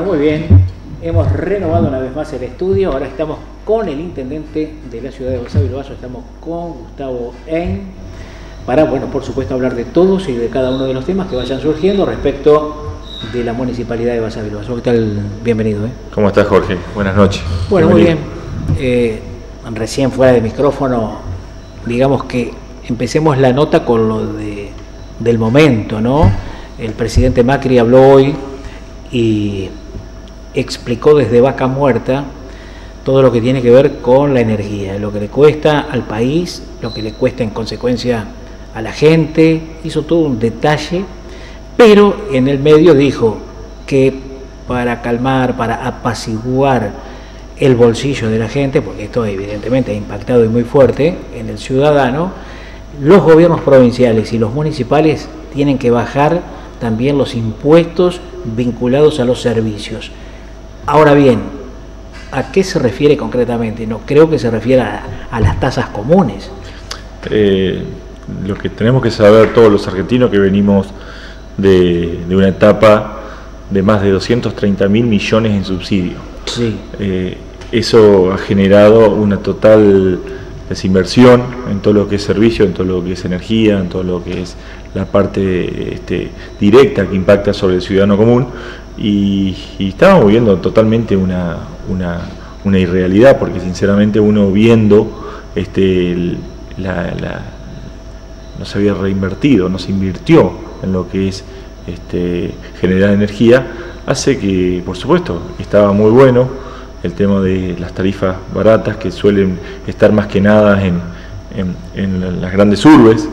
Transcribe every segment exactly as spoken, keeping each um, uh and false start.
muy bien. Hemos renovado una vez más el estudio. Ahora estamos con el intendente de la ciudad de Basá Bilbaso. Estamos con Gustavo Hein para, bueno, por supuesto, hablar de todos y de cada uno de los temas que vayan surgiendo respecto de la municipalidad de Basá Bilbaso. ¿Qué tal? Bienvenido. ¿eh? ¿Cómo estás, Jorge? Buenas noches. Bueno, bienvenido. Muy bien. Eh, recién fuera de micrófono, digamos que empecemos la nota con lo de, del momento, ¿no? El presidente Macri habló hoy y explicó desde vaca muerta todo lo que tiene que ver con la energía, lo que le cuesta al país, lo que le cuesta en consecuencia a la gente. Hizo todo un detalle, pero en el medio dijo que para calmar, para apaciguar el bolsillo de la gente, porque esto evidentemente ha impactado y muy fuerte en el ciudadano, los gobiernos provinciales y los municipales tienen que bajar también los impuestos vinculados a los servicios. Ahora bien, ¿a qué se refiere concretamente? No creo que se refiera a, a las tasas comunes. Eh, lo que tenemos que saber todos los argentinos que venimos de, de una etapa de más de doscientos treinta mil millones en subsidio. Sí. Eh, eso ha generado una total desinversión en todo lo que es servicio, en todo lo que es energía, en todo lo que es la parte este, directa que impacta sobre el ciudadano común. Y, y estábamos viviendo totalmente una, una, una irrealidad, porque sinceramente uno viendo este, el, la, la, no se había reinvertido, no se invirtió en lo que es este, generar energía, hace que, por supuesto, estaba muy bueno el tema de las tarifas baratas que suelen estar más que nada en, en, en las grandes urbes,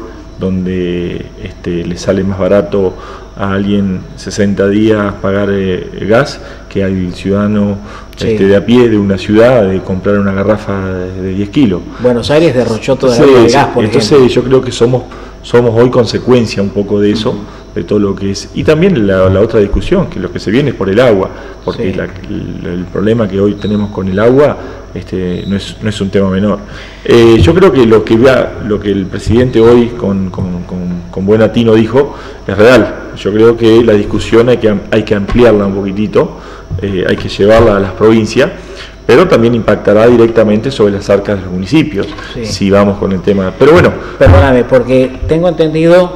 donde este, le sale más barato a alguien sesenta días pagar eh, gas que al ciudadano sí. este, de a pie de una ciudad de comprar una garrafa de, de diez kilos. Buenos Aires derrochó toda la de gas, por entonces ejemplo. Yo creo que somos, somos hoy consecuencia un poco de eso, uh-huh. de todo lo que es. Y también la, la otra discusión, que lo que se viene es por el agua, porque sí. la, el, el problema que hoy tenemos con el agua este, no, es, no es un tema menor. Eh, yo creo que lo que, vea, lo que el presidente hoy con, con, con, con buen atino dijo es real. Yo creo que la discusión hay que, hay que ampliarla un poquitito, eh, hay que llevarla a las provincias, pero también impactará directamente sobre las arcas de los municipios, sí. si vamos con el tema. Pero bueno. Perdóname, porque tengo entendido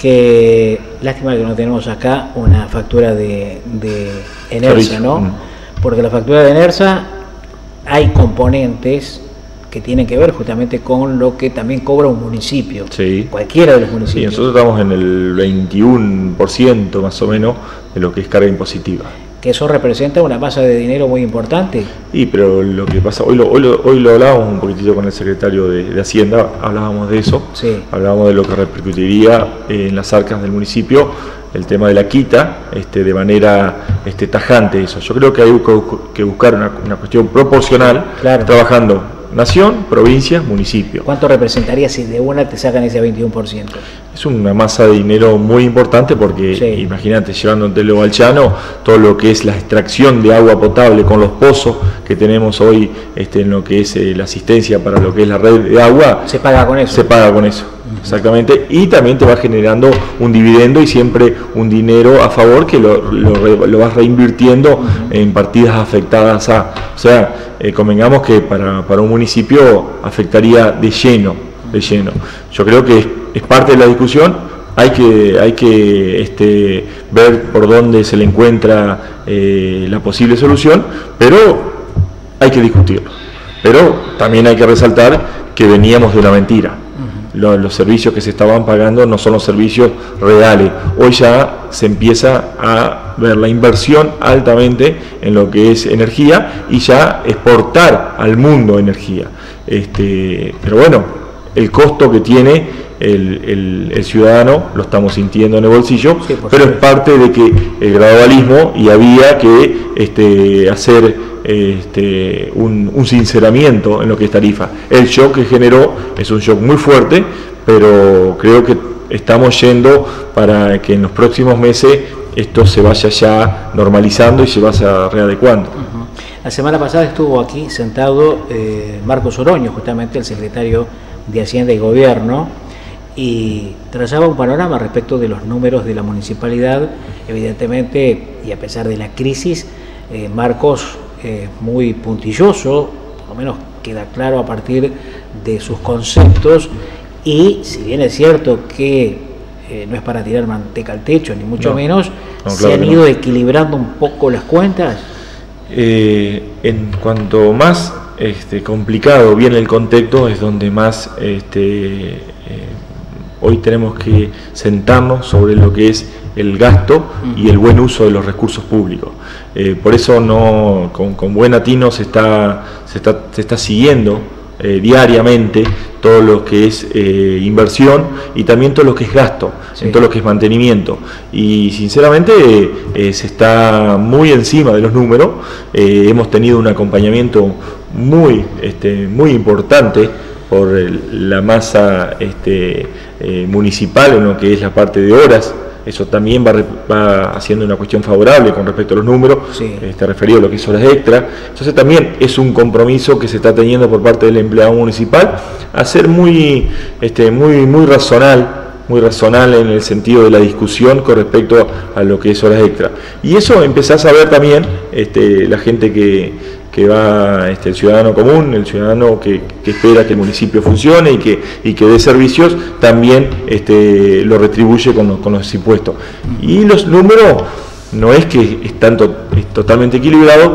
que, lástima que no tenemos acá una factura de, de Enersa, ¿no? Mm. Porque la factura de Enersa hay componentes que tienen que ver justamente con lo que también cobra un municipio, sí. cualquiera de los municipios. Sí, nosotros estamos en el veintiuno por ciento más o menos de lo que es carga impositiva. Que eso representa una masa de dinero muy importante. Sí, pero lo que pasa, hoy lo, hoy lo, hoy lo hablábamos un poquitito con el secretario de, de Hacienda, hablábamos de eso, sí. hablábamos de lo que repercutiría en las arcas del municipio, el tema de la quita, este, de manera este, tajante eso. Yo creo que hay que buscar una, una cuestión proporcional, claro. trabajando nación, provincia, municipio. ¿Cuánto representaría si de una te sacan ese veintiuno por ciento? Es una masa de dinero muy importante porque, sí. imagínate, llevándotelo al llano, todo lo que es la extracción de agua potable con los pozos que tenemos hoy este, en lo que es eh, la asistencia para lo que es la red de agua. Se paga con eso. Se paga con eso, uh-huh. exactamente. Y también te va generando un dividendo y siempre un dinero a favor que lo, lo, lo vas reinvirtiendo uh-huh. en partidas afectadas a... O sea, eh, convengamos que para, para un municipio afectaría de lleno, de lleno. Yo creo que es, es parte de la discusión, hay que, hay que este, ver por dónde se le encuentra eh, la posible solución, pero hay que discutirlo. Pero también hay que resaltar que veníamos de una mentira. Los, los servicios que se estaban pagando no son los servicios reales. Hoy ya se empieza a ver la inversión altamente en lo que es energía y ya exportar al mundo energía. Este, pero bueno, el costo que tiene el, el, el ciudadano lo estamos sintiendo en el bolsillo, sí, pero es parte de que el gradualismo y había que este, hacer Este, un, un sinceramiento en lo que es tarifa. El shock que generó es un shock muy fuerte, pero creo que estamos yendo para que en los próximos meses esto se vaya ya normalizando y se vaya readecuando. Uh-huh. La semana pasada estuvo aquí sentado eh, Marcos Oroño, justamente el secretario de Hacienda y Gobierno, y trazaba un panorama respecto de los números de la municipalidad. Evidentemente, y a pesar de la crisis, eh, Marcos eh, muy puntilloso, por lo menos queda claro a partir de sus conceptos, y si bien es cierto que eh, no es para tirar manteca al techo, ni mucho no, menos, no, ¿se claro han ido no. equilibrando un poco las cuentas? Eh, en cuanto más este, complicado viene el contexto, es donde más este, eh, hoy tenemos que sentarnos sobre lo que es el gasto uh-huh. y el buen uso de los recursos públicos. Eh, por eso no, con, con buen atino se está, se está, se está siguiendo eh, diariamente todo lo que es eh, inversión y también todo lo que es gasto, sí. en todo lo que es mantenimiento. Y sinceramente eh, eh, se está muy encima de los números, eh, hemos tenido un acompañamiento muy, este, muy importante por el, la masa este, eh, municipal en lo que es la parte de horas. Eso también va, va haciendo una cuestión favorable con respecto a los números, sí. este, referido a lo que es horas extra. Entonces también es un compromiso que se está teniendo por parte del empleado municipal a ser muy, este, muy, muy razonal, muy razonal en el sentido de la discusión con respecto a lo que es horas extra. Y eso empezás a ver también este, la gente que... que va este, el ciudadano común, el ciudadano que, que espera que el municipio funcione y que, y que dé servicios, también este, lo retribuye con, con los impuestos. Y los números no es que están to, es totalmente equilibrados,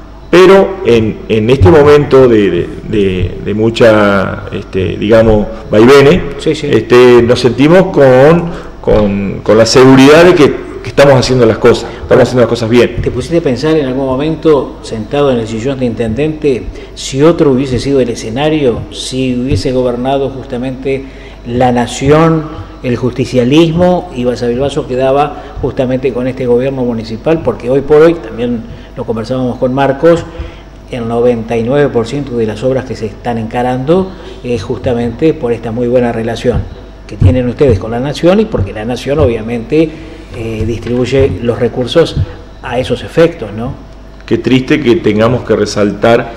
pero en, en este momento de, de, de, de mucha, este, digamos, vaivenes, sí, sí. Este, nos sentimos con, con, con la seguridad de que que estamos haciendo las cosas, estamos haciendo las cosas bien. ¿Te pusiste a pensar en algún momento, sentado en el sillón de intendente, si otro hubiese sido el escenario, si hubiese gobernado justamente la nación, el justicialismo, y Basavilbaso quedaba justamente con este gobierno municipal? Porque hoy por hoy, también lo conversábamos con Marcos, el noventa y nueve por ciento de las obras que se están encarando es justamente por esta muy buena relación que tienen ustedes con la nación, y porque la nación obviamente Eh, distribuye los recursos a esos efectos, ¿no? Qué triste que tengamos que resaltar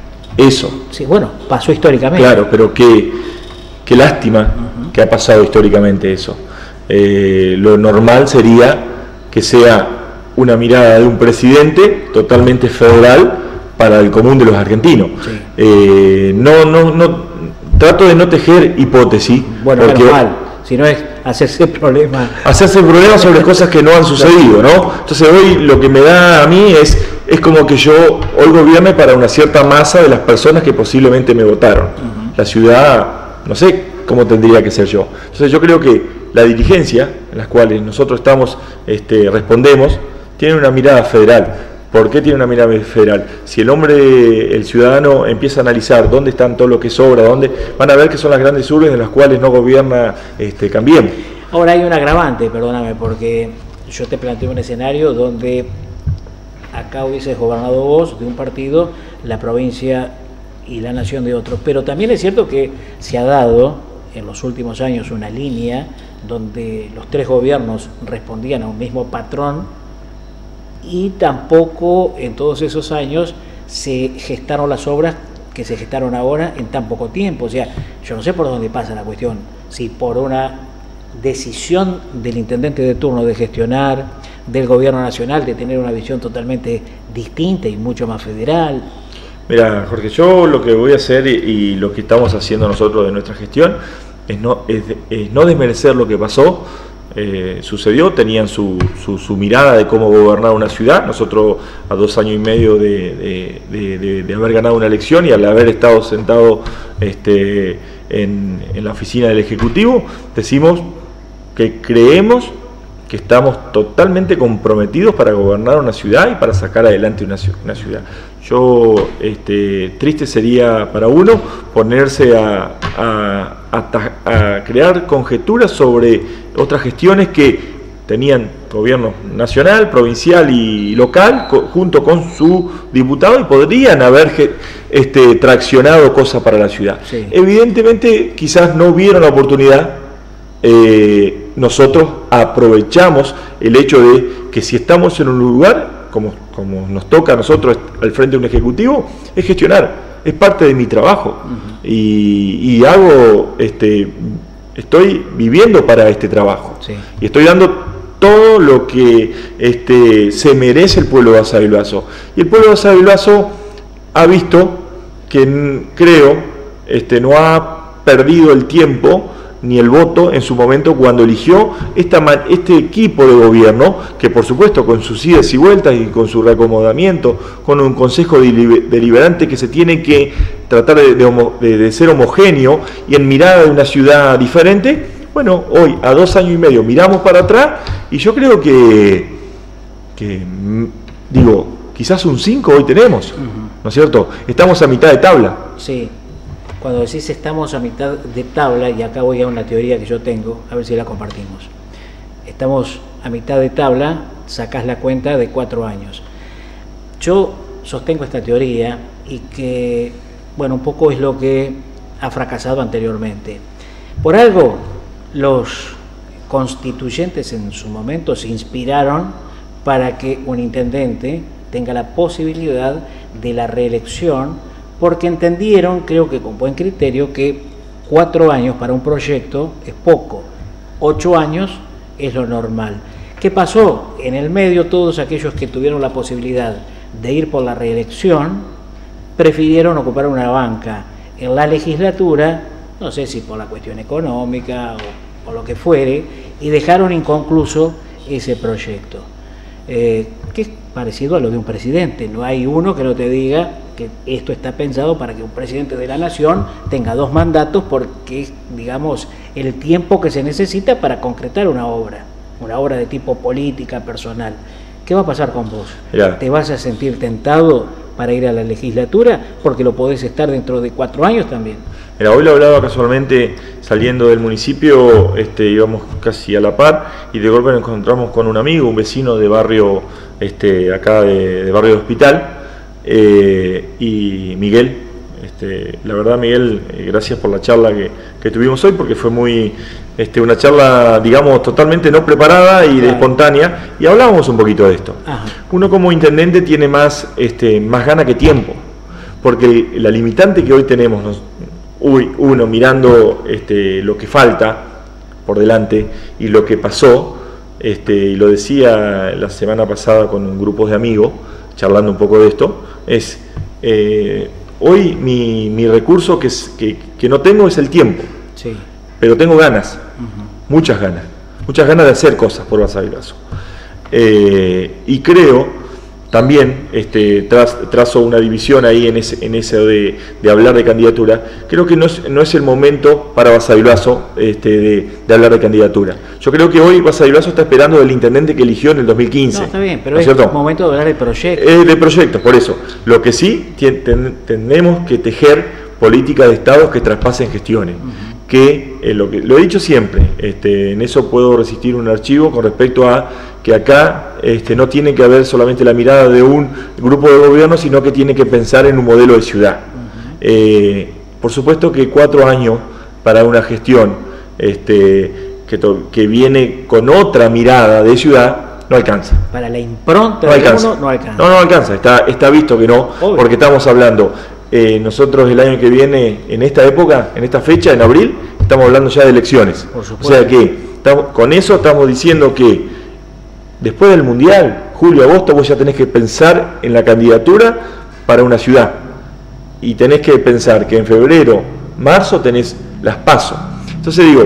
eso. Sí, bueno, pasó históricamente. Claro, pero qué, qué lástima uh-huh. que ha pasado históricamente eso. Eh, lo normal sería que sea una mirada de un presidente totalmente federal para el común de los argentinos. Sí. Eh, no, no, no, trato de no tejer hipótesis. Bueno, porque mal. Si no es hacerse problema. Hacerse problema sobre cosas que no han sucedido, ¿no? Entonces hoy lo que me da a mí es, es como que yo hoy gobierne para una cierta masa de las personas que posiblemente me votaron. Uh-huh. La ciudad, no sé cómo tendría que ser yo. Entonces yo creo que la dirigencia, en las cuales nosotros estamos, este, respondemos, tiene una mirada federal. ¿Por qué tiene una mirada federal? Si el hombre, el ciudadano, empieza a analizar dónde están todo lo que sobra, dónde, van a ver que son las grandes urbes en las cuales no gobierna este, Cambiemos. Ahora hay un agravante, perdóname, porque yo te planteo un escenario donde acá hubieses gobernado vos de un partido, la provincia y la nación de otro. Pero también es cierto que se ha dado en los últimos años una línea donde los tres gobiernos respondían a un mismo patrón, y tampoco en todos esos años se gestaron las obras que se gestaron ahora en tan poco tiempo. O sea, yo no sé por dónde pasa la cuestión, si por una decisión del intendente de turno de gestionar, del gobierno nacional de tener una visión totalmente distinta y mucho más federal. Mira, Jorge, yo lo que voy a hacer y, y lo que estamos haciendo nosotros de nuestra gestión es no, es, es no desmerecer lo que pasó. Eh, sucedió, tenían su, su, su mirada de cómo gobernar una ciudad. Nosotros a dos años y medio de, de, de, de, de haber ganado una elección y al haber estado sentado este, en, en la oficina del Ejecutivo, decimos que creemos que estamos totalmente comprometidos para gobernar una ciudad y para sacar adelante una, una ciudad. Yo, este, triste sería para uno ponerse a, a, a, a crear conjeturas sobre otras gestiones que tenían gobierno nacional, provincial y local, co, junto con su diputado, y podrían haber este, traccionado cosas para la ciudad. Sí. Evidentemente, quizás no vieron la oportunidad. Eh, nosotros aprovechamos el hecho de que si estamos en un lugar, como, como nos toca a nosotros al frente de un ejecutivo, es gestionar, es parte de mi trabajo. Uh-huh. y, y hago, este, estoy viviendo para este trabajo, sí. y estoy dando todo lo que este, se merece el pueblo de Basa de Bilbaso. Y el pueblo de Basa de Bilbaso ha visto que, creo, este, no ha perdido el tiempo ni el voto en su momento cuando eligió esta, este equipo de gobierno, que por supuesto con sus idas y vueltas y con su reacomodamiento, con un consejo deliberante que se tiene que tratar de, de, de ser homogéneo y en mirada de una ciudad diferente. Bueno, hoy a dos años y medio miramos para atrás y yo creo que, que digo, quizás un cinco hoy tenemos, uh-huh. ¿no es cierto? Estamos a mitad de tabla. Sí. Cuando decís estamos a mitad de tabla, y acá voy a una teoría que yo tengo, a ver si la compartimos. Estamos a mitad de tabla, sacás la cuenta de cuatro años. Yo sostengo esta teoría y que, bueno, un poco es lo que ha fracasado anteriormente. Por algo, los constituyentes en su momento se inspiraron para que un intendente tenga la posibilidad de la reelección, porque entendieron, creo que con buen criterio, que cuatro años para un proyecto es poco, ocho años es lo normal. ¿Qué pasó? En el medio, todos aquellos que tuvieron la posibilidad de ir por la reelección prefirieron ocupar una banca en la legislatura, no sé si por la cuestión económica o por lo que fuere, y dejaron inconcluso ese proyecto. Eh, que es parecido a lo de un presidente, no hay uno que no te diga que esto está pensado para que un presidente de la nación tenga dos mandatos, porque es, digamos, el tiempo que se necesita para concretar una obra, una obra de tipo política, personal. ¿Qué va a pasar con vos? Mirá. ¿Te vas a sentir tentado para ir a la legislatura? Porque lo podés estar dentro de cuatro años también. Mira, hoy lo hablaba casualmente saliendo del municipio, este, íbamos casi a la par y de golpe nos encontramos con un amigo, un vecino de barrio, este, acá de, de barrio de Hospital, eh, y Miguel. Este, la verdad, Miguel, eh, gracias por la charla que, que tuvimos hoy, porque fue muy este, una charla, digamos, totalmente no preparada y de espontánea, y hablábamos un poquito de esto. Ajá. Uno como intendente tiene más, este, más gana que tiempo, porque la limitante que hoy tenemos, nos, uy, uno mirando este, lo que falta por delante y lo que pasó, este, y lo decía la semana pasada con un grupo de amigos, charlando un poco de esto, es... Eh, hoy mi, mi recurso que, es, que, que no tengo es el tiempo, sí. Pero tengo ganas, uh-huh. muchas ganas, muchas ganas de hacer cosas por Basa de Bilbaso. Eh, y creo, también este, tras, trazo una división ahí en ese, en ese de, de hablar de candidatura, creo que no es, no es el momento para Basa de Bilbaso este, de, de hablar de candidatura. Yo creo que hoy Basa de Bilbaso está esperando del intendente que eligió en el dos mil quince. No, está bien, pero ¿no es el momento de hablar de proyectos? Es de proyectos, por eso. Lo que sí ten, ten, tenemos que tejer políticas de estados que traspasen gestiones. Uh-huh. Que, eh, lo que lo he dicho siempre, este, en eso puedo resistir un archivo con respecto a que acá este, no tiene que haber solamente la mirada de un grupo de gobierno, sino que tiene que pensar en un modelo de ciudad. Uh-huh. eh, por supuesto que cuatro años para una gestión este, que, to, que viene con otra mirada de ciudad no alcanza. Para la impronta no de alcanza. uno no alcanza. No, no alcanza, está, está visto que no, obvio. Porque estamos hablando, eh, nosotros el año que viene, en esta época, en esta fecha, en abril, estamos hablando ya de elecciones. Por supuesto. O sea que estamos, con eso estamos diciendo que después del Mundial, julio, agosto, vos ya tenés que pensar en la candidatura para una ciudad. Y tenés que pensar que en febrero, marzo tenés las PASO. Entonces digo,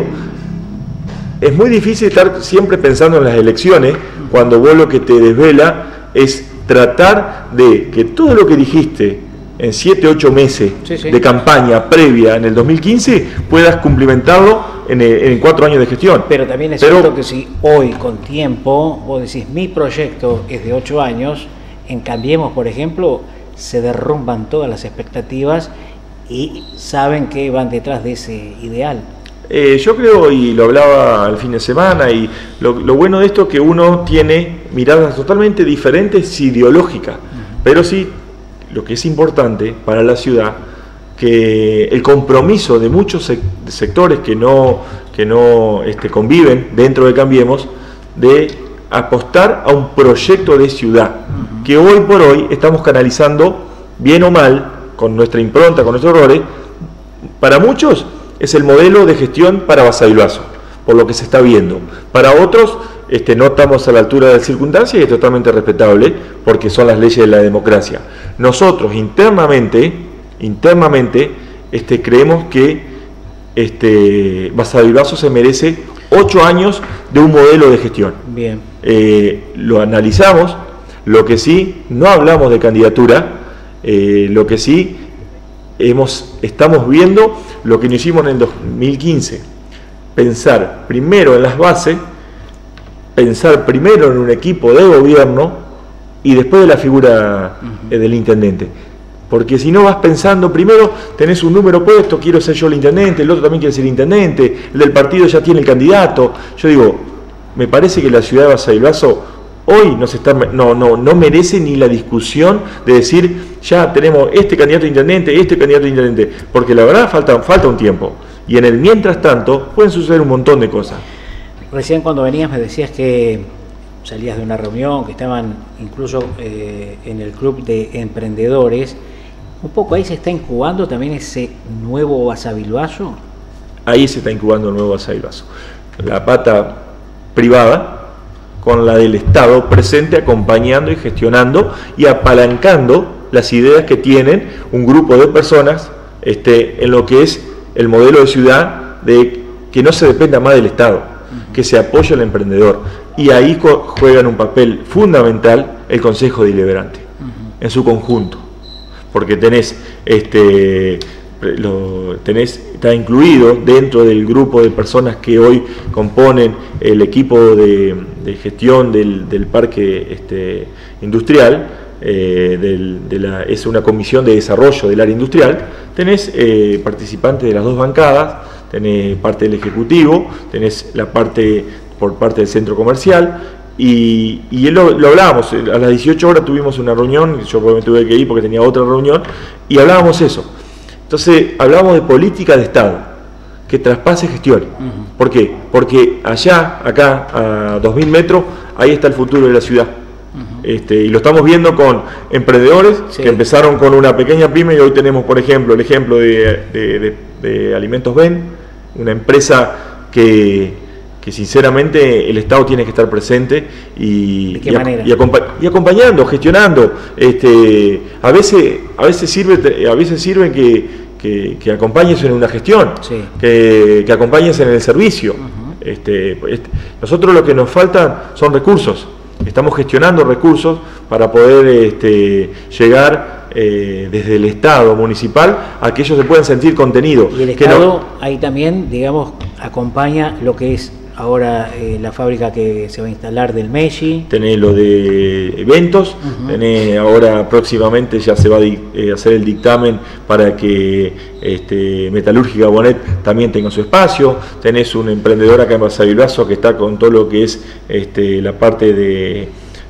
es muy difícil estar siempre pensando en las elecciones cuando vos lo que te desvela es tratar de que todo lo que dijiste en siete, ocho meses sí, sí. de campaña previa en el dos mil quince puedas cumplimentarlo en, en cuatro años de gestión. Pero también es Pero, cierto que si hoy con tiempo vos decís mi proyecto es de ocho años, en Cambiemos, por ejemplo, se derrumban todas las expectativas y saben que van detrás de ese ideal. Eh, yo creo, y lo hablaba el fin de semana, y lo, lo bueno de esto es que uno tiene miradas totalmente diferentes ideológicas, uh-huh. pero sí, lo que es importante para la ciudad, que el compromiso de muchos sectores que no, que no este, conviven dentro de Cambiemos, de apostar a un proyecto de ciudad, uh-huh. que hoy por hoy estamos canalizando, bien o mal, con nuestra impronta, con nuestros errores. Para muchos es el modelo de gestión para Basa de Bilbaso, por lo que se está viendo. Para otros este, no estamos a la altura de la circunstancia y es totalmente respetable porque son las leyes de la democracia. Nosotros internamente, internamente este, creemos que este, Basavilbaso se merece ocho años de un modelo de gestión. Bien. Eh, lo analizamos, lo que sí, no hablamos de candidatura, eh, lo que sí hemos, estamos viendo lo que nos hicimos en el dos mil quince, pensar primero en las bases, pensar primero en un equipo de gobierno y después de la figura uh-huh. eh, del intendente. Porque si no vas pensando, primero tenés un número puesto, quiero ser yo el intendente, el otro también quiere ser intendente, el del partido ya tiene el candidato. Yo digo, me parece que la ciudad de Basavilbaso hoy no, se está, no, no, no merece ni la discusión de decir, ya tenemos este candidato a intendente, este candidato a intendente, porque la verdad falta, falta un tiempo. Y en el mientras tanto pueden suceder un montón de cosas. Recién cuando venías me decías que salías de una reunión, que estaban incluso eh, en el club de emprendedores. Un poco ahí se está incubando también ese nuevo Basavilbaso. Ahí se está incubando el nuevo Basavilbaso. La pata privada con la del Estado presente, acompañando y gestionando y apalancando las ideas que tienen un grupo de personas este, en lo que es el modelo de ciudad, de que no se dependa más del Estado, uh-huh. que se apoye al emprendedor. Y ahí juegan un papel fundamental el Consejo Deliberante, uh-huh. en su conjunto. Porque tenés, este, lo, tenés, está incluido dentro del grupo de personas que hoy componen el equipo de, de gestión del, del parque este, industrial, eh, del, de la, es una comisión de desarrollo del área industrial, tenés eh, participantes de las dos bancadas, tenés parte del Ejecutivo, tenés la parte por parte del centro comercial. Y, y lo, lo hablábamos, a las dieciocho horas tuvimos una reunión, yo me tuve que ir porque tenía otra reunión, y hablábamos eso. Entonces, hablábamos de política de Estado, que traspase gestión. Uh-huh. ¿Por qué? Porque allá, acá, a dos mil metros, ahí está el futuro de la ciudad. Uh-huh. Este, y lo estamos viendo con emprendedores sí. que empezaron con una pequeña pyme y hoy tenemos, por ejemplo, el ejemplo de, de, de, de Alimentos Ben, una empresa que... que sinceramente el Estado tiene que estar presente y, ¿De qué y, manera? y, acompa y acompañando, gestionando. Este, a veces, a veces sirve, a veces sirve que, que, que acompañes en una gestión, sí. que, que acompañes en el servicio. Uh-huh. este, este, nosotros lo que nos faltan son recursos. Estamos gestionando recursos para poder este, llegar eh, desde el Estado municipal a que ellos se puedan sentir contenidos. Y el Estado no, ahí también, digamos, acompaña lo que es ahora eh, la fábrica que se va a instalar del Messi. Tenés lo de eventos, uh-huh. tenés ahora próximamente ya se va a eh, hacer el dictamen para que este, Metalúrgica Bonet también tenga su espacio. Tenés un emprendedor acá en Basavilbaso que está con todo lo que es este, la parte de,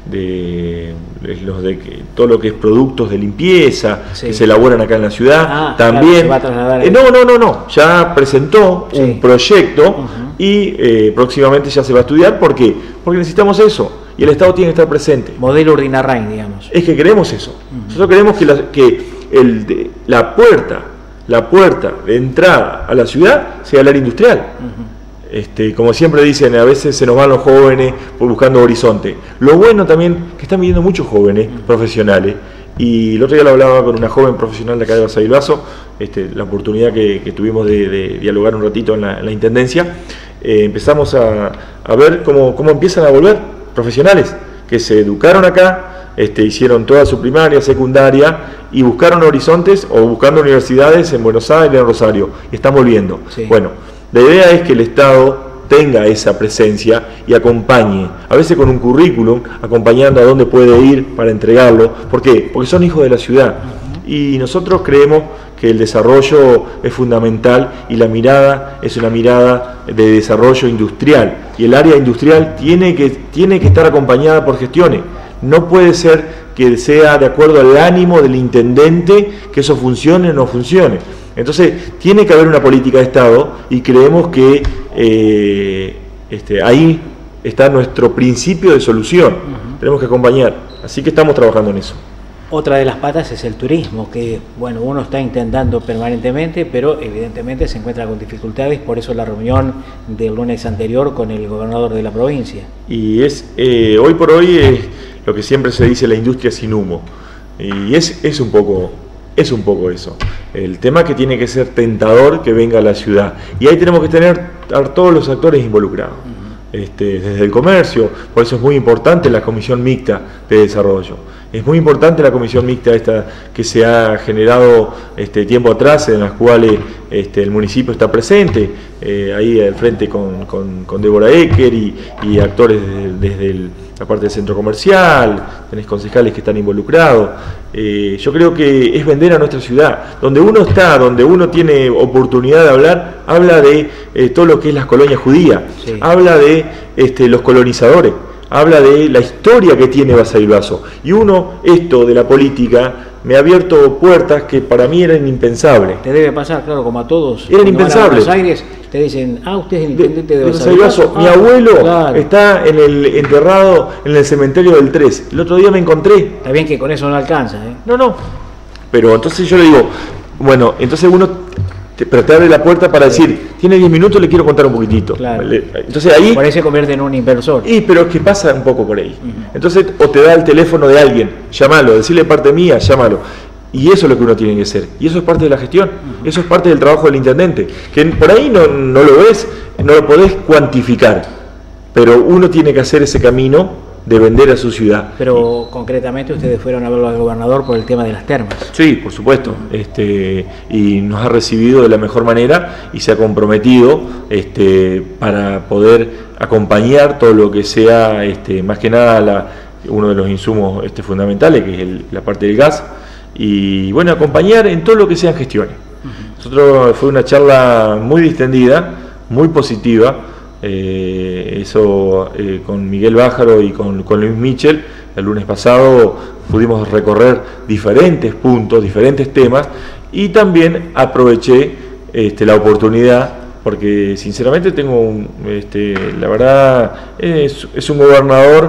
de, de, los de todo lo que es productos de limpieza sí. que se elaboran acá en la ciudad. Ah, también. Claro, se va a eh, no, no, no, no. Ya presentó sí. un proyecto. Uh-huh. Y eh, próximamente ya se va a estudiar. ¿Por qué? Porque necesitamos eso. Y el Estado tiene que estar presente. Modelo Urdinarrain, digamos. Es que queremos eso. Uh-huh. Nosotros queremos que, la, que el de, la puerta, la puerta de entrada a la ciudad sea el área industrial. Uh-huh. Este, como siempre dicen, a veces se nos van los jóvenes buscando horizonte. Lo bueno también que están viniendo muchos jóvenes uh-huh. profesionales. Y el otro día lo hablaba con una joven profesional de acá de Basavilbaso, este, la oportunidad que, que tuvimos de, de dialogar un ratito en la, en la Intendencia. Eh, empezamos a, a ver cómo, cómo empiezan a volver profesionales que se educaron acá, este, hicieron toda su primaria, secundaria y buscaron horizontes o buscando universidades en Buenos Aires, en Rosario, y están volviendo. Sí. Bueno, la idea es que el Estado tenga esa presencia y acompañe, a veces con un currículum, acompañando a dónde puede ir para entregarlo. ¿Por qué? Porque son hijos de la ciudad. Uh-huh. Y nosotros creemos que el desarrollo es fundamental y la mirada es una mirada de desarrollo industrial. Y el área industrial tiene que, tiene que estar acompañada por gestiones. No puede ser que sea de acuerdo al ánimo del intendente que eso funcione o no funcione. Entonces, tiene que haber una política de Estado y creemos que eh, este, ahí está nuestro principio de solución. Uh-huh. Tenemos que acompañar. Así que estamos trabajando en eso. Otra de las patas es el turismo, que bueno, uno está intentando permanentemente, pero evidentemente se encuentra con dificultades, por eso la reunión del lunes anterior con el gobernador de la provincia. Y es, eh, hoy por hoy, es lo que siempre se dice, la industria sin humo. Y es, es, un poco, es un poco eso. El tema que tiene que ser tentador que venga a la ciudad. Y ahí tenemos que tener a todos los actores involucrados. Uh-huh. este, desde el comercio, por eso es muy importante la comisión mixta de desarrollo. Es muy importante la comisión mixta esta que se ha generado este tiempo atrás, en las cuales este, el municipio está presente, eh, ahí al frente con, con, con Débora Ecker y, y actores desde, desde el, la parte del centro comercial, tenés concejales que están involucrados. Eh, yo creo que es vender a nuestra ciudad. Donde uno está, donde uno tiene oportunidad de hablar, habla de eh, todo lo que es las colonias judías, sí. habla de este, los colonizadores, habla de la historia que tiene Basavilbaso. Y uno, esto de la política, me ha abierto puertas que para mí eran impensables. Te debe pasar, claro, como a todos. Eran impensables. Buenos Aires te dicen, ah, usted es el intendente de, de Basavilbaso. Ah, Mi abuelo claro. está en el, enterrado en el cementerio del tres. El otro día me encontré. Está bien que con eso no alcanza, ¿eh? No, no. Pero entonces yo le digo, bueno, entonces uno... pero te abre la puerta para decir, tiene diez minutos, le quiero contar un poquitito. Claro. Entonces ahí... Por ahí se convierte en un inversor. Y pero es que pasa un poco por ahí. Uh-huh. Entonces, o te da el teléfono de alguien, llámalo, decirle parte mía, llámalo. Y eso es lo que uno tiene que hacer. Y eso es parte de la gestión. Uh-huh. Eso es parte del trabajo del intendente. Que por ahí no, no lo ves, no lo podés cuantificar. Pero uno tiene que hacer ese camino de vender a su ciudad. Pero concretamente ustedes fueron a verlo al gobernador por el tema de las termas. Sí, por supuesto, este, y nos ha recibido de la mejor manera y se ha comprometido este, para poder acompañar todo lo que sea, este, más que nada la, uno de los insumos este, fundamentales, que es el, la parte del gas, y bueno, acompañar en todo lo que sean gestiones. Uh-huh. Nosotros fue una charla muy distendida, muy positiva. Eh, eso eh, con Miguel Bájaro y con, con Luis Michel, el lunes pasado pudimos recorrer diferentes puntos, diferentes temas, y también aproveché este, la oportunidad, porque sinceramente tengo un, este, la verdad es, es un gobernador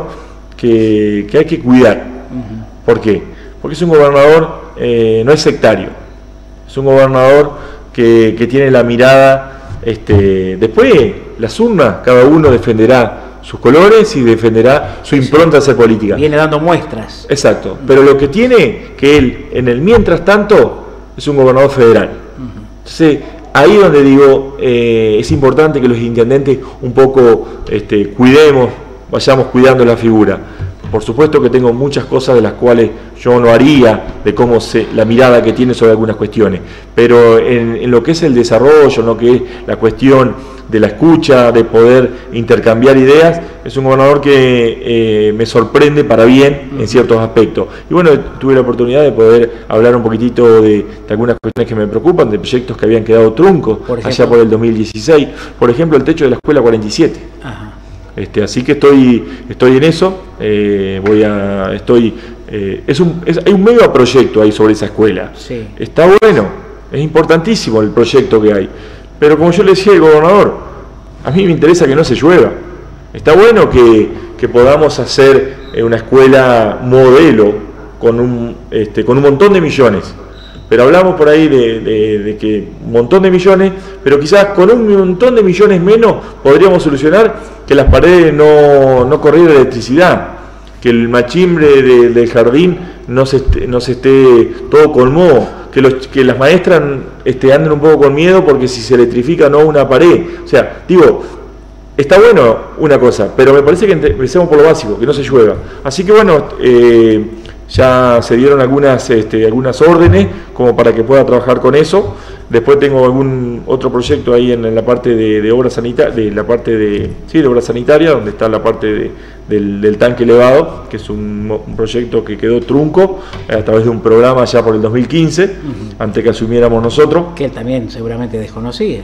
que, que hay que cuidar. Uh-huh. ¿Por qué? Porque es un gobernador, eh, no es sectario, es un gobernador que, que tiene la mirada, este, después las urnas, cada uno defenderá sus colores y defenderá su impronta hacia política. Viene dando muestras. Exacto, pero lo que tiene, que él, en el mientras tanto, es un gobernador federal. Uh-huh. Entonces, ahí donde digo, eh, es importante que los intendentes un poco este, cuidemos, vayamos cuidando la figura. Por supuesto que tengo muchas cosas de las cuales yo no haría, de cómo se, la mirada que tiene sobre algunas cuestiones, pero en, en lo que es el desarrollo, en lo que es la cuestión de la escucha, de poder intercambiar ideas, es un gobernador que eh, me sorprende para bien en ciertos aspectos. Y bueno, tuve la oportunidad de poder hablar un poquitito de, de algunas cuestiones que me preocupan, de proyectos que habían quedado truncos por allá por el dos mil dieciséis, por ejemplo el techo de la escuela cuarenta y siete. Ajá. Este, así que estoy, estoy en eso, eh, voy a, estoy, eh, es un, es, hay un mega proyecto ahí sobre esa escuela. Sí. Está bueno, es importantísimo el proyecto que hay, pero como yo le decía al gobernador, a mí me interesa que no se llueva. Está bueno que, que podamos hacer una escuela modelo con un, este, con un montón de millones. Pero hablamos por ahí de, de, de que un montón de millones, pero quizás con un montón de millones menos podríamos solucionar que las paredes no, no corriera electricidad, que el machimbre de, del jardín no se, esté, no se esté todo con moho, que, los, que las maestras este, anden un poco con miedo porque si se electrifica no una pared. O sea, digo, está bueno una cosa, pero me parece que empecemos por lo básico, que no se llueva. Así que bueno, eh, ya se dieron algunas, este, algunas órdenes como para que pueda trabajar con eso. Después tengo algún otro proyecto ahí en, en la parte de, de obra sanitaria, de la parte de, sí, de obra sanitaria, donde está la parte de, del, del tanque elevado, que es un, un proyecto que quedó trunco a través de un programa ya por el dos mil quince, uh-huh. antes que asumiéramos nosotros. Que él también seguramente desconocía.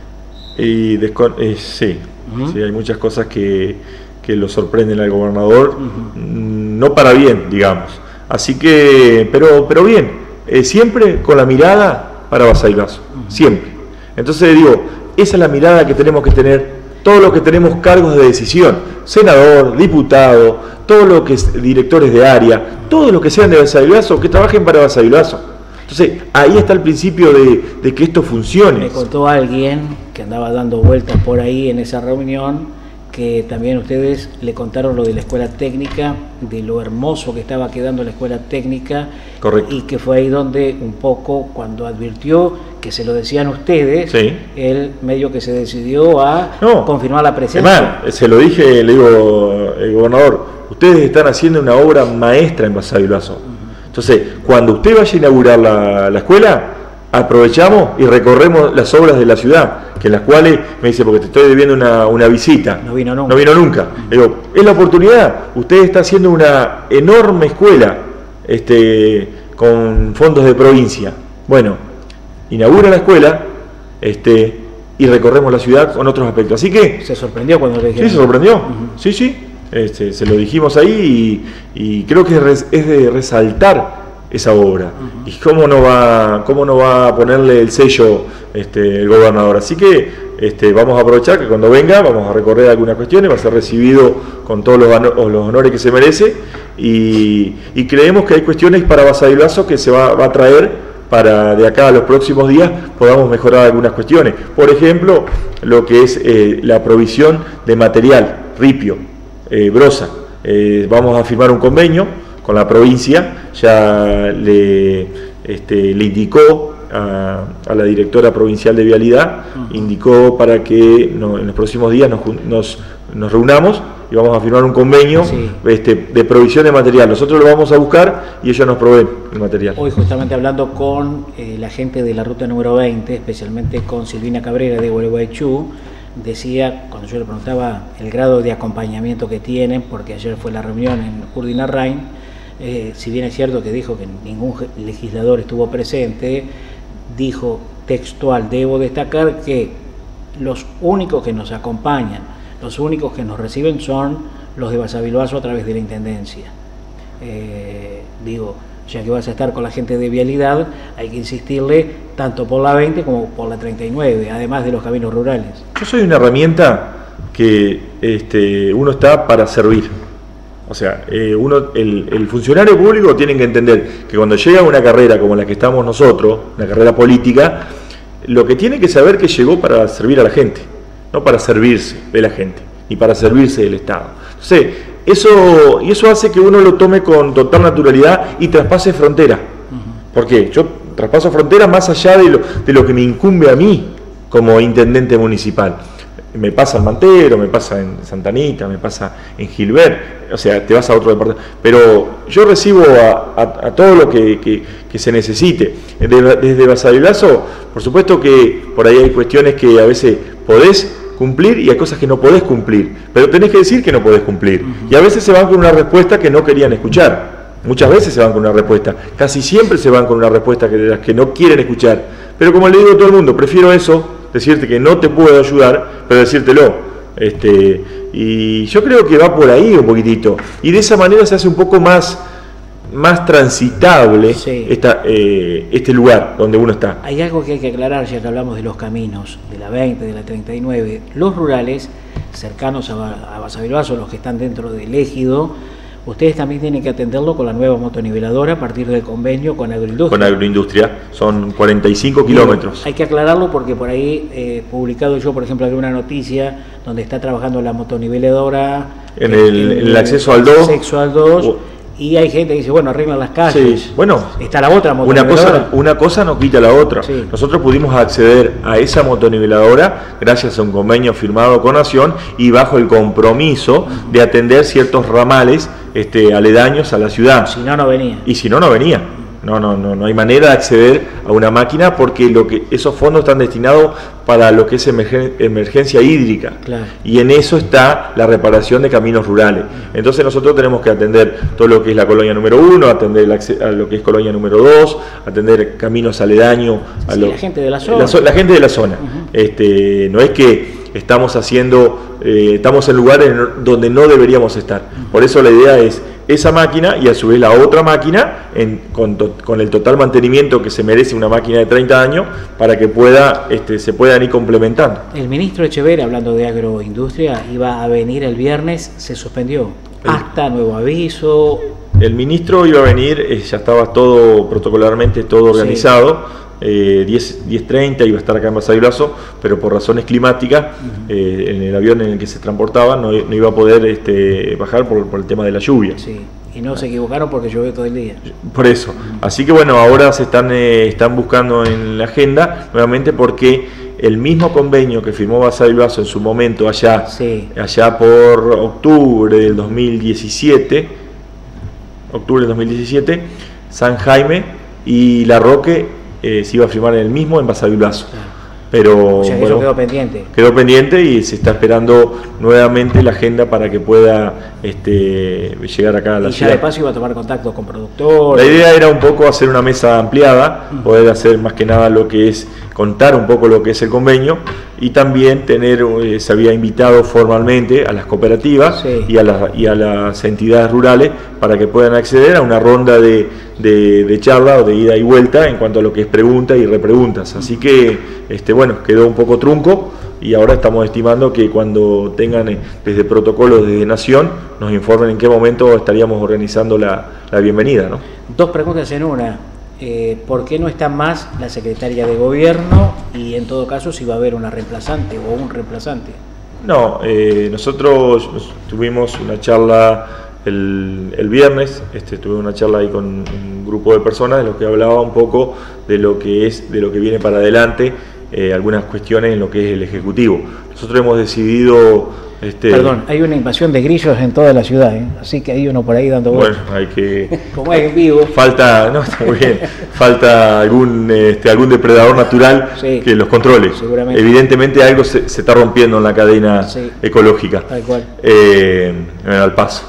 Y descon eh, sí, uh-huh. sí, hay muchas cosas que, que lo sorprenden al gobernador, uh-huh. no para bien, digamos. Así que, pero, pero bien, eh, siempre con la mirada para Basavilbaso, uh-huh. siempre. Entonces digo, esa es la mirada que tenemos que tener todos los que tenemos cargos de decisión, senador, diputado, todos los que es directores de área, todos los que sean de Basavilbaso, que trabajen para Basavilbaso. Entonces, ahí está el principio de, de que esto funcione. Me contó alguien que andaba dando vueltas por ahí en esa reunión, que también ustedes le contaron lo de la escuela técnica, de lo hermoso que estaba quedando la escuela técnica. Correcto. Y que fue ahí donde un poco, cuando advirtió que se lo decían ustedes, sí, él medio que se decidió a no, confirmar la presencia. Además, se lo dije, le digo, el gobernador, ustedes están haciendo una obra maestra en Basavilbaso. Uh-huh. Entonces, cuando usted vaya a inaugurar la, la escuela, aprovechamos y recorremos las obras de la ciudad, que en las cuales me dice, porque te estoy debiendo una, una visita. No vino nunca. No vino nunca. Le digo, es la oportunidad. Usted está haciendo una enorme escuela este, con fondos de provincia. Bueno, inaugura la escuela este, y recorremos la ciudad con otros aspectos. Así que... ¿Se sorprendió cuando le dijeron? Sí, se sorprendió. Uh-huh. Sí, sí. Este, se lo dijimos ahí y, y creo que es, es de resaltar esa obra. Uh-huh. Y cómo no va, cómo no va a ponerle el sello este, el gobernador. Así que este, vamos a aprovechar que cuando venga vamos a recorrer algunas cuestiones, va a ser recibido con todos los, los honores que se merece y, y creemos que hay cuestiones para Basavilbaso que se va, va a traer para de acá a los próximos días podamos mejorar algunas cuestiones. Por ejemplo, lo que es eh, la provisión de material, ripio, eh, brosa. Eh, vamos a firmar un convenio con la provincia, ya le, este, le indicó a, a la directora provincial de Vialidad, uh-huh. indicó para que no, en los próximos días nos, nos, nos reunamos y vamos a firmar un convenio sí. este, de provisión de material. Nosotros lo vamos a buscar y ellos nos proveen el material. Hoy justamente hablando con eh, la gente de la ruta número veinte, especialmente con Silvina Cabrera de Gualeguaychú, decía, cuando yo le preguntaba el grado de acompañamiento que tienen, porque ayer fue la reunión en Urdinarrain, eh, si bien es cierto que dijo que ningún legislador estuvo presente, dijo textual, debo destacar que los únicos que nos acompañan, los únicos que nos reciben son los de Basavilbaso a través de la Intendencia. Eh, digo, ya que vas a estar con la gente de Vialidad, hay que insistirle tanto por la veinte como por la treinta y nueve, además de los caminos rurales. Yo soy una herramienta que este, uno está para servir. O sea, eh, uno, el, el funcionario público tiene que entender que cuando llega una carrera como la que estamos nosotros, una carrera política, lo que tiene que saber que llegó para servir a la gente, no para servirse de la gente, ni para servirse del Estado. Entonces, eso, y eso hace que uno lo tome con total naturalidad y traspase frontera. Uh-huh. ¿Por qué? Yo traspaso frontera más allá de lo, de lo que me incumbe a mí como intendente municipal. Me pasa en Mantero, me pasa en Santa Anita, me pasa en Gilbert, o sea, te vas a otro departamento. Pero yo recibo a, a, a todo lo que, que, que se necesite. Desde, desde Basavilbaso, por supuesto que por ahí hay cuestiones que a veces podés cumplir y hay cosas que no podés cumplir, pero tenés que decir que no podés cumplir. Uh-huh. Y a veces se van con una respuesta que no querían escuchar. Muchas veces se van con una respuesta, casi siempre se van con una respuesta que de las que no quieren escuchar. Pero como le digo a todo el mundo, prefiero eso, decirte que no te puedo ayudar, pero decírtelo. Este, y yo creo que va por ahí un poquitito. Y de esa manera se hace un poco más, más transitable sí. esta, eh, este lugar donde uno está. Hay algo que hay que aclarar, ya que hablamos de los caminos, de la veinte, de la treinta y nueve. Los rurales, cercanos a, a Basavilbaso, los que están dentro del ejido, ustedes también tienen que atenderlo con la nueva motoniveladora a partir del convenio con Agroindustria. Con Agroindustria, son cuarenta y cinco kilómetros. Hay que aclararlo porque por ahí he eh, publicado yo, por ejemplo, alguna noticia donde está trabajando la motoniveladora. En el, el, el acceso al dos. Acceso al dos. Oh. Y hay gente que dice, bueno, arreglan las calles. Sí, bueno, está la otra una cosa, una cosa no quita la otra. Sí. Nosotros pudimos acceder a esa motoniveladora gracias a un convenio firmado con Nación y bajo el compromiso uh-huh. de atender ciertos ramales este, aledaños a la ciudad. Si no, no venía. Y si no, no venía. No, no, no, no hay manera de acceder a una máquina porque lo que esos fondos están destinados para lo que es emergen, emergencia hídrica. Claro. Y en eso está la reparación de caminos rurales. Entonces nosotros tenemos que atender todo lo que es la colonia número uno, atender el, a lo que es colonia número dos, atender caminos aledaños a sí, lo, la gente de la zona. La, la gente de la zona. Uh-huh. Este, no es que estamos haciendo, eh, estamos en lugares donde no deberíamos estar. Por eso la idea es esa máquina y a su vez la otra máquina en, con, to, con el total mantenimiento que se merece una máquina de treinta años para que pueda, este, se puedan ir complementando. El ministro Echeverría, hablando de agroindustria, iba a venir el viernes, se suspendió. Hasta nuevo aviso. El ministro iba a venir, eh, ya estaba todo protocolarmente todo organizado, sí. eh, diez, diez treinta iba a estar acá en Basadibrazo, pero por razones climáticas, uh-huh. eh, en el avión en el que se transportaba no, no iba a poder este, bajar por, por el tema de la lluvia. Sí. Y no se equivocaron porque llovió todo el día. Por eso. Así que bueno, ahora se están, eh, están buscando en la agenda nuevamente porque el mismo convenio que firmó Basadibrazo en su momento allá, sí. allá por octubre del dos mil diecisiete, octubre del dos mil diecisiete, San Jaime y La Roque eh, se iba a firmar en el mismo en Basadibrazo. Claro. Pero o sea, que bueno, eso quedó pendiente. Quedó pendiente y se está esperando nuevamente la agenda para que pueda este, llegar acá a la y ciudad. Ya de paso iba a tomar contacto con productores. La idea era un poco hacer una mesa ampliada, uh-huh. poder hacer más que nada lo que es, contar un poco lo que es el convenio y también tener, eh, se había invitado formalmente a las cooperativas sí. y, a la, y a las entidades rurales para que puedan acceder a una ronda de, de, de charla o de ida y vuelta en cuanto a lo que es preguntas y repreguntas. Así que, este, bueno, quedó un poco trunco y ahora estamos estimando que cuando tengan eh, desde protocolos desde Nación nos informen en qué momento estaríamos organizando la, la bienvenida, ¿no? Dos preguntas en una. Eh, ¿Por qué no está más la secretaria de Gobierno y en todo caso si va a haber una reemplazante o un reemplazante? No, eh, nosotros tuvimos una charla el, el viernes, este, tuve una charla ahí con un grupo de personas de los que hablaba un poco de lo que es, de lo que viene para adelante, eh, algunas cuestiones en lo que es el Ejecutivo. Nosotros hemos decidido... Este, Perdón, hay una invasión de grillos en toda la ciudad, ¿eh? Así que hay uno por ahí dando vueltas. Bueno, hay que... Como es en vivo. Falta, no, está muy bien, falta algún, este, algún depredador natural sí, que los controle. Seguramente. Evidentemente algo se, se está rompiendo en la cadena sí. ecológica. Tal cual. Eh, al paso.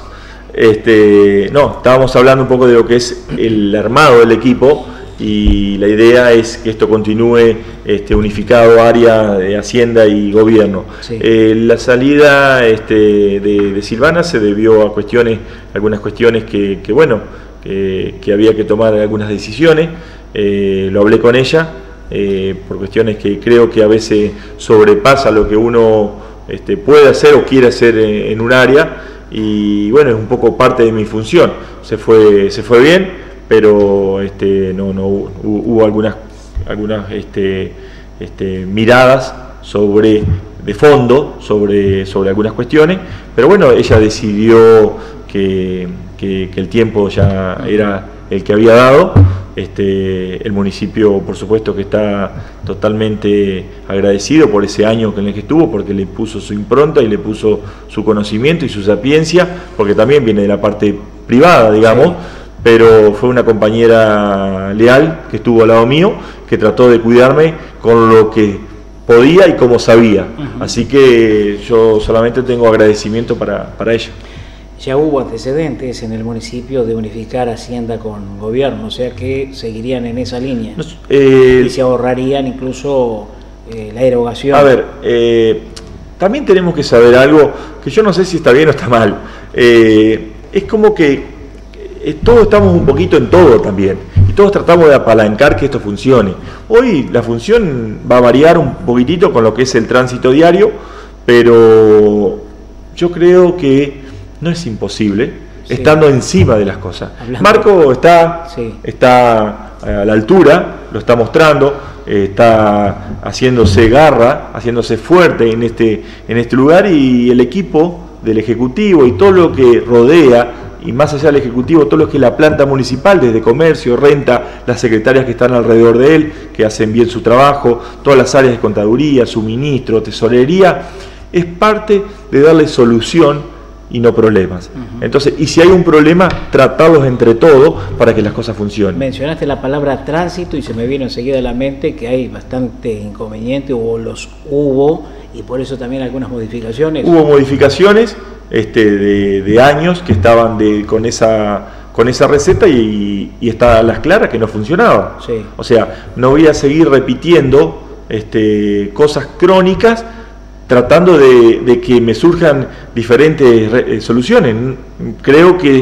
Este, no, estábamos hablando un poco de lo que es el armado del equipo y la idea es que esto continúe este, unificado, área de Hacienda y Gobierno. Sí. Eh, la salida este, de, de Silvana se debió a cuestiones, algunas cuestiones que, que bueno, que, que había que tomar algunas decisiones. Eh, lo hablé con ella eh, por cuestiones que creo que a veces sobrepasa lo que uno este, puede hacer o quiere hacer en, en un área y bueno, es un poco parte de mi función. Se fue, se fue bien. Pero este, no, no hubo, hubo algunas, algunas este, este, miradas sobre, de fondo sobre, sobre algunas cuestiones, pero bueno, ella decidió que, que, que el tiempo ya era el que había dado. Este, el municipio, por supuesto, que está totalmente agradecido por ese año en el que estuvo, porque le puso su impronta y le puso su conocimiento y su sapiencia, porque también viene de la parte privada, digamos. Sí. Pero fue una compañera leal que estuvo al lado mío, que trató de cuidarme con lo que podía y como sabía. Uh-huh. Así que yo solamente tengo agradecimiento para, para ella. Ya hubo antecedentes en el municipio de unificar Hacienda con Gobierno, o sea que seguirían en esa línea. No, eh, y se ahorrarían incluso eh, la erogación. A ver, eh, también tenemos que saber algo que yo no sé si está bien o está mal. Eh, es como que todos estamos un poquito en todo también y todos tratamos de apalancar que esto funcione. Hoy la función va a variar un poquitito con lo que es el tránsito diario, pero yo creo que no es imposible sí. estando encima de las cosas. Hablando. Marco está, sí. está a la altura, lo está mostrando, está haciéndose garra, haciéndose fuerte en este, en este lugar y el equipo del Ejecutivo y todo lo que rodea y más allá del Ejecutivo, todo lo que es la planta municipal, desde comercio, renta, las secretarias que están alrededor de él, que hacen bien su trabajo, todas las áreas de contaduría, suministro, tesorería, es parte de darle solución y no problemas. Uh-huh. Entonces, y si hay un problema, tratarlos entre todos para que las cosas funcionen. Mencionaste la palabra tránsito y se me vino enseguida a la mente que hay bastante inconvenientes, o los hubo, y por eso también algunas modificaciones. Hubo modificaciones este, de, de años que estaban de, con, esa, con esa receta y, y está a las claras que no funcionaba. Sí. O sea, no voy a seguir repitiendo este, cosas crónicas tratando de, de que me surjan diferentes re, soluciones. Creo que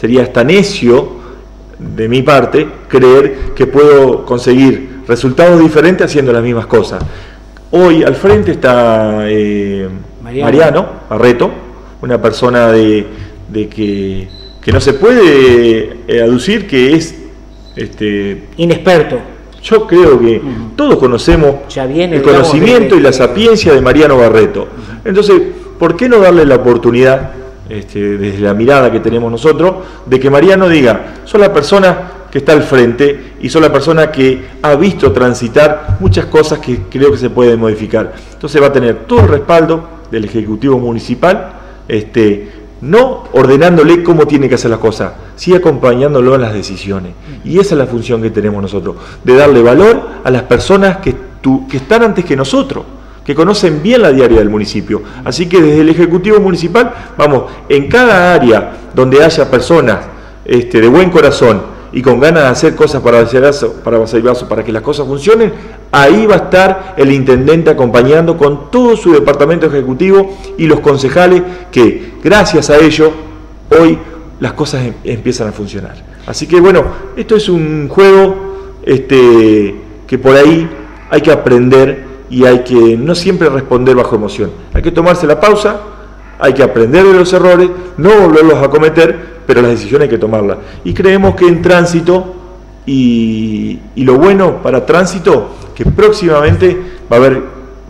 sería hasta necio de mi parte creer que puedo conseguir resultados diferentes haciendo las mismas cosas. Hoy al frente está eh, Mariano. Mariano Barreto, una persona de, de que, que no se puede eh, aducir que es este, inexperto. Yo creo que uh-huh. todos conocemos ya viene, el conocimiento de, y la sapiencia de Mariano Barreto. Uh-huh. Entonces, ¿por qué no darle la oportunidad, este, desde la mirada que tenemos nosotros, de que Mariano diga, soy la persona que está al frente y soy la persona que ha visto transitar muchas cosas que creo que se pueden modificar? Entonces va a tener todo el respaldo del Ejecutivo Municipal, este, no ordenándole cómo tiene que hacer las cosas, sí acompañándolo en las decisiones. Y esa es la función que tenemos nosotros, de darle valor a las personas que, tu, que están antes que nosotros, que conocen bien la diaria del municipio. Así que desde el Ejecutivo Municipal, vamos, en cada área donde haya personas este, de buen corazón y con ganas de hacer cosas para Basaibaso, para Basaibaso, para que las cosas funcionen, ahí va a estar el intendente acompañando con todo su departamento ejecutivo y los concejales que, gracias a ello, hoy las cosas em empiezan a funcionar. Así que bueno, esto es un juego este, que por ahí hay que aprender y hay que no siempre responder bajo emoción. Hay que tomarse la pausa, hay que aprender de los errores, no volverlos a cometer, pero las decisiones hay que tomarlas. Y creemos que en tránsito, y, y lo bueno para tránsito, que próximamente va a haber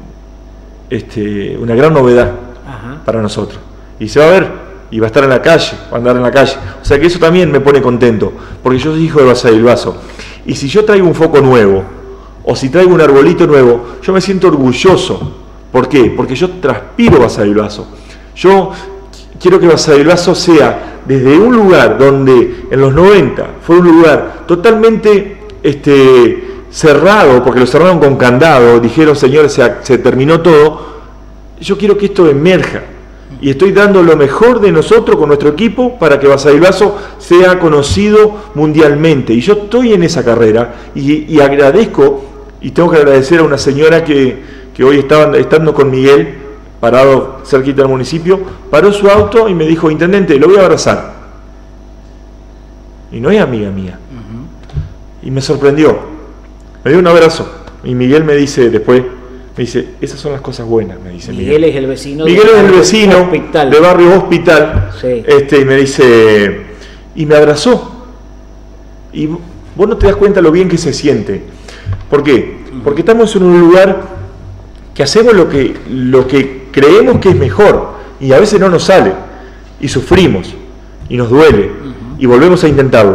este, una gran novedad Ajá. para nosotros. Y se va a ver, y va a estar en la calle, va a andar en la calle. O sea que eso también me pone contento, porque yo soy hijo de Basaibaso. Y si yo traigo un foco nuevo, o si traigo un arbolito nuevo, yo me siento orgulloso. ¿Por qué? Porque yo transpiro Basaibaso. Yo quiero que Basaibaso sea desde un lugar donde en los noventa fue un lugar totalmente este, cerrado, porque lo cerraron con candado, dijeron señores, se, se terminó todo. Yo quiero que esto emerja y estoy dando lo mejor de nosotros con nuestro equipo para que Basaibaso sea conocido mundialmente, y yo estoy en esa carrera y, y agradezco, y tengo que agradecer a una señora que, que hoy estaba estando con Miguel parado cerquita del municipio, paró su auto y me dijo, intendente, lo voy a abrazar. Y no es amiga mía. Uh-huh. Y me sorprendió. Me dio un abrazo. Y Miguel me dice después, me dice, esas son las cosas buenas, me dice Miguel. Miguel es el vecino. Miguel es el vecino hospital. de Barrio Hospital. Sí. Este, y me dice, y me abrazó. Y vos no te das cuenta lo bien que se siente. ¿Por qué? Uh-huh. Porque estamos en un lugar que hacemos lo que, lo que creemos que es mejor, y a veces no nos sale, y sufrimos, y nos duele, uh-huh. y volvemos a intentarlo.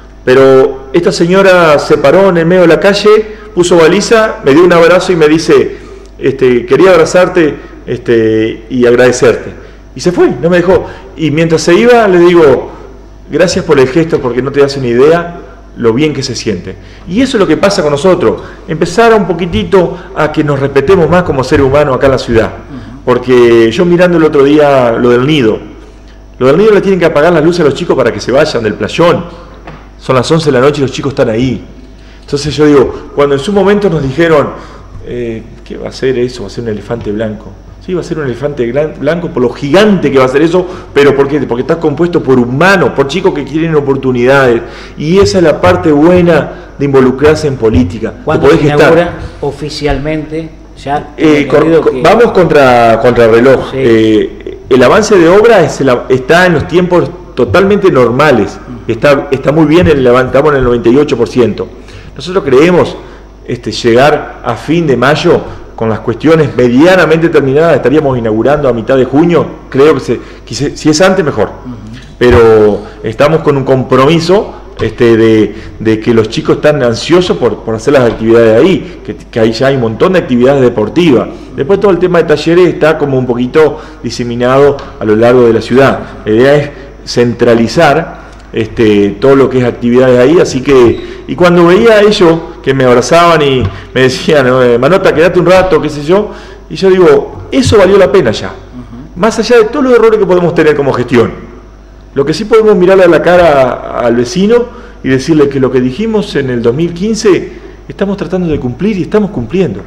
Pero esta señora se paró en el medio de la calle, puso baliza, me dio un abrazo y me dice, este, quería abrazarte este, y agradecerte. Y se fue, no me dejó. Y mientras se iba, le digo, gracias por el gesto, porque no te das una idea lo bien que se siente. Y eso es lo que pasa con nosotros, empezar a un poquitito a que nos respetemos más como seres humanos acá en la ciudad. Uh-huh. Porque yo mirando el otro día lo del nido, lo del nido le tienen que apagar las luces a los chicos para que se vayan del playón. Son las once de la noche y los chicos están ahí. Entonces yo digo, cuando en su momento nos dijeron, eh, ¿qué va a ser eso? Va a ser un elefante blanco. Sí, va a ser un elefante blanco por lo gigante que va a ser eso, pero ¿por qué? Porque está compuesto por humanos, por chicos que quieren oportunidades, y esa es la parte buena de involucrarse en política. ¿Cuándo se inaugura oficialmente? Ya eh, con, que... Vamos contra, contra reloj. Sí. Eh, el avance de obra es el, está en los tiempos totalmente normales, uh-huh. está, está muy bien, el, estamos en el noventa y ocho por ciento. Nosotros creemos este, llegar a fin de mayo con las cuestiones medianamente terminadas, estaríamos inaugurando a mitad de junio, creo que, se, que se, si es antes mejor, uh-huh. pero estamos con un compromiso este, de, de que los chicos están ansiosos por, por hacer las actividades ahí, que, que ahí ya hay un montón de actividades deportivas. Después todo el tema de talleres está como un poquito diseminado a lo largo de la ciudad. La idea es centralizar este, todo lo que es actividades ahí, así que, y cuando veía a ellos que me abrazaban y me decían, Manota, quédate un rato, qué sé yo, y yo digo, eso valió la pena ya, uh-huh. más allá de todos los errores que podemos tener como gestión. Lo que sí podemos mirarle a la cara al vecino y decirle que lo que dijimos en el dos mil quince estamos tratando de cumplir y estamos cumpliendo.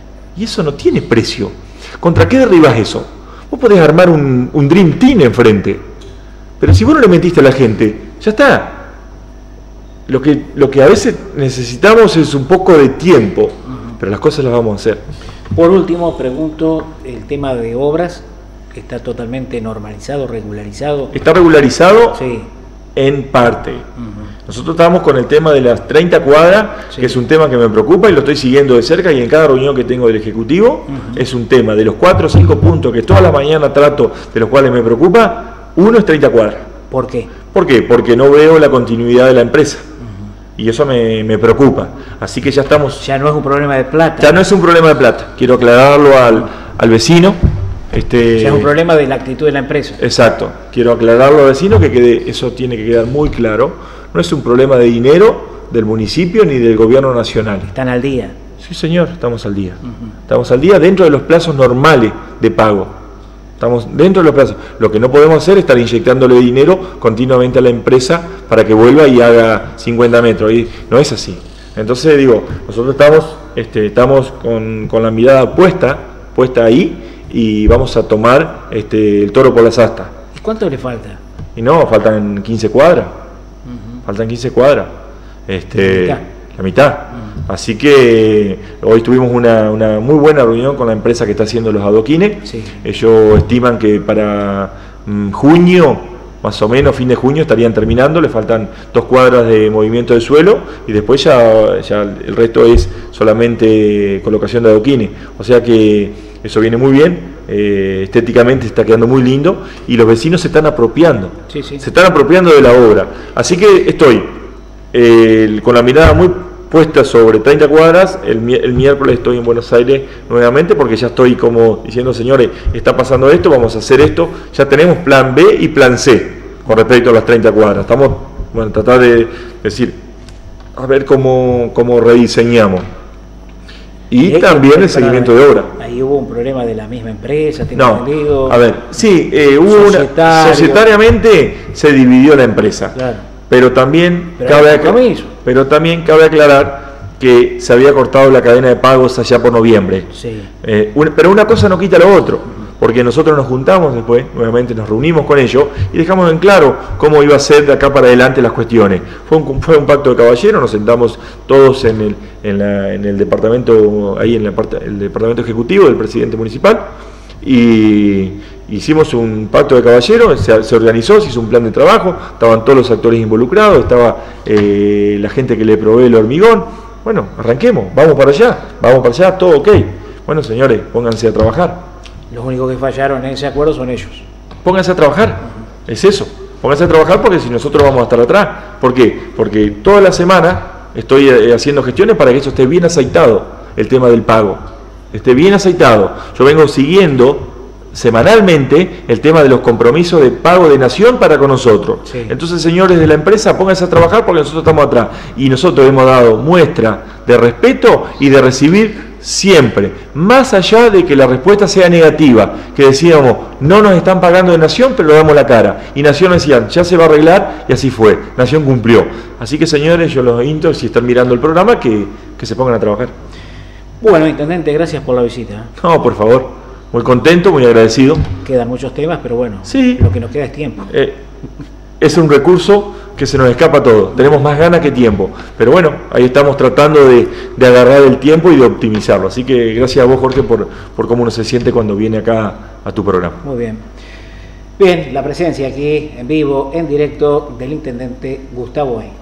Y eso no tiene precio. ¿Contra qué derribas eso? Vos podés armar un, un Dream Team enfrente, pero si vos no le mentiste a la gente, ya está. Lo que, lo que a veces necesitamos es un poco de tiempo, uh-huh. pero las cosas las vamos a hacer. Por último, pregunto, el tema de obras, ¿está totalmente normalizado, regularizado? Está regularizado sí. en parte. Uh-huh. Nosotros estábamos con el tema de las treinta cuadras, sí. que es un tema que me preocupa y lo estoy siguiendo de cerca, y en cada reunión que tengo del Ejecutivo uh-huh. es un tema. De los cuatro o cinco puntos que todas las mañanas trato, de los cuales me preocupa, uno es treinta cuadras. ¿Por qué? ¿Por qué? Porque no veo la continuidad de la empresa. Y eso me, me preocupa. Así que ya estamos... Ya no es un problema de plata. Ya no es un problema de plata. Quiero aclararlo al, al vecino. Este, ya es un problema de la actitud de la empresa. Exacto. Quiero aclararlo al vecino, que quede, eso tiene que quedar muy claro. No es un problema de dinero del municipio ni del gobierno nacional. ¿Están al día? Sí, señor, estamos al día. Uh-huh. Estamos al día dentro de los plazos normales de pago. Estamos dentro de los plazos. Lo que no podemos hacer es estar inyectándole dinero continuamente a la empresa para que vuelva y haga cincuenta metros. Y no es así. Entonces, digo, nosotros estamos, este, estamos con, con la mirada puesta, puesta ahí, y vamos a tomar este, el toro por las astas. ¿Y cuánto le falta? Y no, faltan quince cuadras. Uh-huh. Faltan quince cuadras. Este, la mitad. La mitad. Uh-huh. Así que hoy tuvimos una, una muy buena reunión con la empresa que está haciendo los adoquines. Sí. Ellos estiman que para mm, junio, más o menos fin de junio, estarían terminando. Le faltan dos cuadras de movimiento de suelo y después ya, ya el resto es solamente colocación de adoquines. O sea que eso viene muy bien, eh, estéticamente está quedando muy lindo y los vecinos se están apropiando. Sí, sí. Se están apropiando de la obra. Así que estoy eh, con la mirada muy puesta sobre treinta cuadras. El, el miércoles estoy en Buenos Aires nuevamente porque ya estoy como diciendo, señores, está pasando esto, vamos a hacer esto. Ya tenemos plan B y plan C con respecto a las treinta cuadras. Estamos, bueno, tratar de decir, a ver cómo, cómo rediseñamos. Y, y también el seguimiento de obra. Ahí hubo un problema de la misma empresa, tengo no, entendido. A ver, sí, eh, hubo una, societariamente se dividió la empresa. Claro. Pero también, pero, cabe aclarar, pero también cabe aclarar que se había cortado la cadena de pagos allá por noviembre. Sí. Eh, un, pero una cosa no quita lo otro, porque nosotros nos juntamos después, nuevamente nos reunimos con ellos y dejamos en claro cómo iba a ser de acá para adelante las cuestiones. Fue un, fue un pacto de caballero, nos sentamos todos en el, en la, en el departamento, ahí en la parte, el departamento ejecutivo del presidente municipal, y hicimos un pacto de caballero, se, se organizó, se hizo un plan de trabajo, estaban todos los actores involucrados, estaba eh, la gente que le provee el hormigón. Bueno, arranquemos, vamos para allá, vamos para allá, todo ok. Bueno, señores, pónganse a trabajar. Los únicos que fallaron en ese acuerdo son ellos. Pónganse a trabajar, uh-huh. Es eso, pónganse a trabajar porque si nosotros vamos a estar atrás. ¿Por qué? Porque toda la semana estoy eh, haciendo gestiones para que eso esté bien aceitado, el tema del pago. Esté bien aceitado. Yo vengo siguiendo semanalmente el tema de los compromisos de pago de Nación para con nosotros. Sí. Entonces, señores de la empresa, pónganse a trabajar porque nosotros estamos atrás. Y nosotros hemos dado muestra de respeto y de recibir siempre, más allá de que la respuesta sea negativa, que decíamos, no nos están pagando de Nación, pero le damos la cara. Y Nación decía, ya se va a arreglar, y así fue. Nación cumplió. Así que, señores, yo los invito, si están mirando el programa, que, que se pongan a trabajar. Bueno, intendente, gracias por la visita. No, por favor. Muy contento, muy agradecido. Quedan muchos temas, pero bueno, sí. Lo que nos queda es tiempo. Eh, es un recurso que se nos escapa todo. Tenemos más ganas que tiempo. Pero bueno, ahí estamos tratando de, de agarrar el tiempo y de optimizarlo. Así que gracias a vos, Jorge, por, por cómo uno se siente cuando viene acá a tu programa. Muy bien. Bien, la presencia aquí en vivo, en directo, del intendente Gustavo Henke.